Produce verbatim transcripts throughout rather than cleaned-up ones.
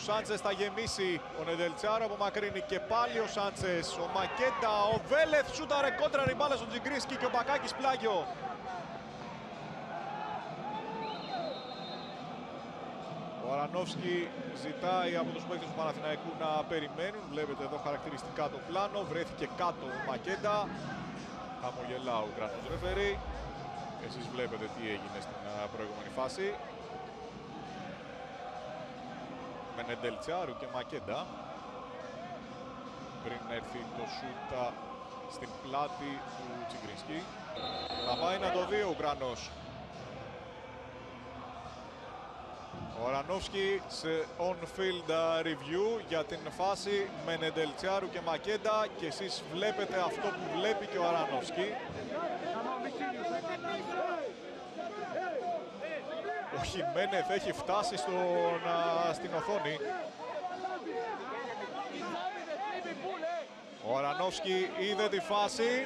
Σάντσες θα γεμίσει ο Νεντελτσιάρου, απομακρύνει και πάλι ο Σάντσες. Ο Μακέντα, ο Βέλεθ σούταρε κόντρα η μπάλα στον Τζιγκρίσκι και ο Μπακάκης πλάγιο. Ο Αρανόφσκι ζητάει από τους παίκτες του Παναθηναϊκού να περιμένουν. Βλέπετε εδώ χαρακτηριστικά το πλάνο. Βρέθηκε κάτω ο Μακέντα. Χαμογελά ο Ουκρανός ρεφερί. Εσείς βλέπετε τι έγινε στην προηγούμενη φάση. Με Νεντελτσιάρου και Μακέντα. Πριν έρθει το σούτα στην πλάτη του Τσιγκρίνσκι. Θα πάει να το δει ο Ουκρανός. Ο Αρανόφσκι σε on-field review για την φάση με Νεντελτσιάρου και Μακέντα και εσείς βλέπετε αυτό που βλέπει και ο Αρανόφσκι. Ο Χιμένεθ έχει φτάσει στον, στην οθόνη. Ο Αρανόφσκι είδε τη φάση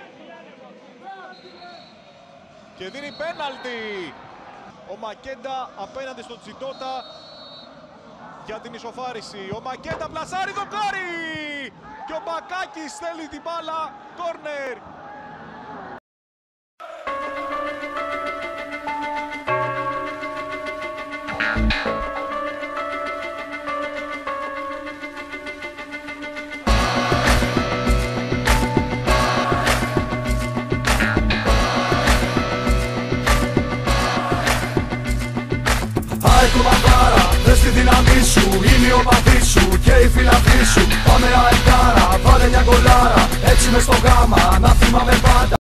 και δίνει πέναλτι. Ο Μακέντα απέναντι στον Τσιτότα για την ισοφάριση. Ο Μακέντα πλασάρει, δοκάρι! Και ο Μπακάκης στέλνει την μπάλα, κόρνερ. Δες τη δύναμή σου, είναι ο παθής σου και η φυλακή σου. Πάμε αεκάρα, βάλε μια γκολάρα, έτσι μες στο γάμα, να θυμάμαι πάντα.